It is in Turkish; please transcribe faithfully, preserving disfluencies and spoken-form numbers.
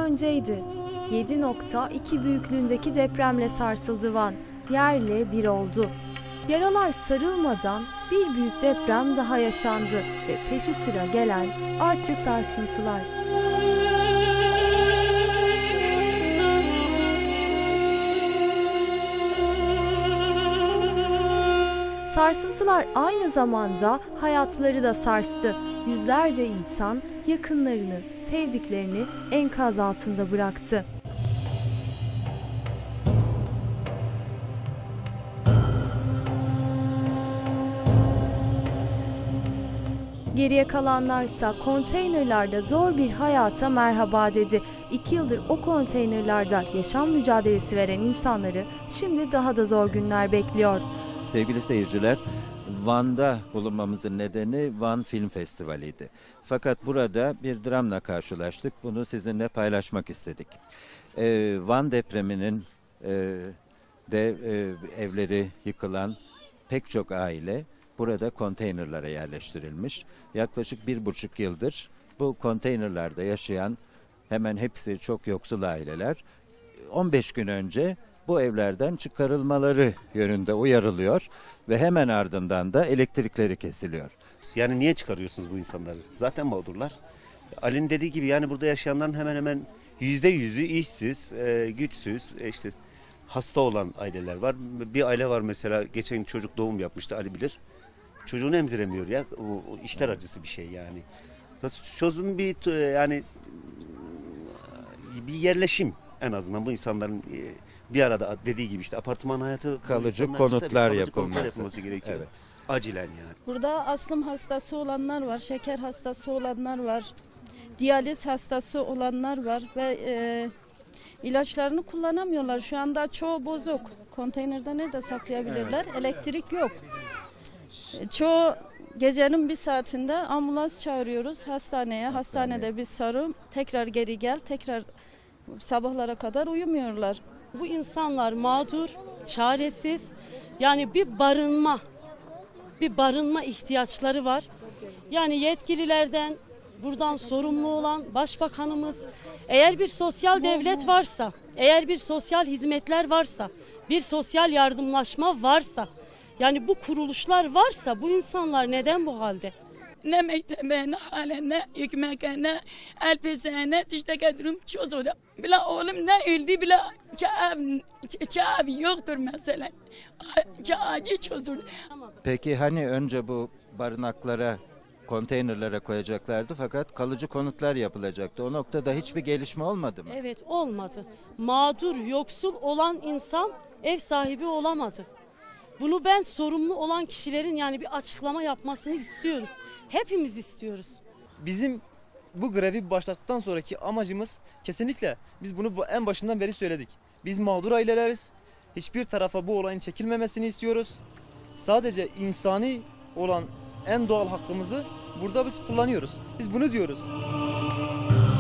önceydi. yedi nokta iki büyüklüğündeki depremle sarsıldı Van. Yerle bir oldu. Yaralar sarılmadan bir büyük deprem daha yaşandı ve peşi sıra gelen artçı sarsıntılar. Sarsıntılar aynı zamanda hayatları da sarstı. Yüzlerce insan yakınlarını, sevdiklerini enkaz altında bıraktı. Geriye kalanlarsa konteynerlarda zor bir hayata merhaba dedi. İki yıldır o konteynerlarda yaşam mücadelesi veren insanları şimdi daha da zor günler bekliyor. Sevgili seyirciler, Van'da bulunmamızın nedeni Van Film Festivali'ydi. Fakat burada bir dramla karşılaştık. Bunu sizinle paylaşmak istedik. Ee, Van depreminin e, de e, evleri yıkılan pek çok aile burada konteynerlara yerleştirilmiş. Yaklaşık bir buçuk yıldır bu konteynerlarda yaşayan hemen hepsi çok yoksul aileler on beş gün önce bu evlerden çıkarılmaları yönünde uyarılıyor ve hemen ardından da elektrikleri kesiliyor. Yani niye çıkarıyorsunuz bu insanları? Zaten mağdurlar. Ali'nin dediği gibi yani burada yaşayanların hemen hemen yüzde yüzü işsiz, e, güçsüz, e, işte hasta olan aileler var. Bir aile var mesela, geçen çocuk doğum yapmıştı, Ali bilir. Çocuğunu emziremiyor ya. O, o işler acısı bir şey yani. Çözüm bir yani bir yerleşim en azından bu insanların bir arada dediği gibi işte apartman hayatı, kalıcı konutlar işte, kalıcı yapılması. konutlar yapılması gerekiyor. Evet. Acilen yani. Burada astım hastası olanlar var, şeker hastası olanlar var, diyaliz hastası olanlar var ve e, ilaçlarını kullanamıyorlar. Şu anda çoğu bozuk. Konteynerde nerede saklayabilirler? Evet. Elektrik yok. Çoğu gecenin bir saatinde ambulans çağırıyoruz hastaneye. Hastanede bir sarı, tekrar geri gel, tekrar sabahlara kadar uyumuyorlar. Bu insanlar mağdur, çaresiz. Yani bir barınma, bir barınma ihtiyaçları var. Yani yetkililerden, buradan sorumlu olan başbakanımız, eğer bir sosyal devlet varsa, eğer bir sosyal hizmetler varsa, bir sosyal yardımlaşma varsa, yani bu kuruluşlar varsa bu insanlar neden bu halde? Ne mektebe, ne hale, ne hükmeke, ne elbise, ne tişteke durum çözüldü. Bila oğlum ne öldü, bila çağ yoktur mesela. Çağcı çözüldü. Peki hani önce bu barınaklara, konteynerlere koyacaklardı fakat kalıcı konutlar yapılacaktı. O noktada hiçbir gelişme olmadı mı? Evet, olmadı. Mağdur, yoksul olan insan ev sahibi olamadı. Bunu ben sorumlu olan kişilerin yani bir açıklama yapmasını istiyoruz. Hepimiz istiyoruz. Bizim bu grevi başlattıktan sonraki amacımız kesinlikle, biz bunu en başından beri söyledik. Biz mağdur aileleriz. Hiçbir tarafa bu olayın çekilmemesini istiyoruz. Sadece insani olan en doğal hakkımızı burada biz kullanıyoruz. Biz bunu diyoruz.